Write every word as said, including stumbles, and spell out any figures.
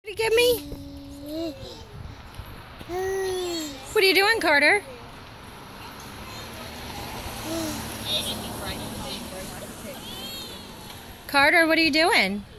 What do you give me? What are you doing, Carter? Carter, what are you doing?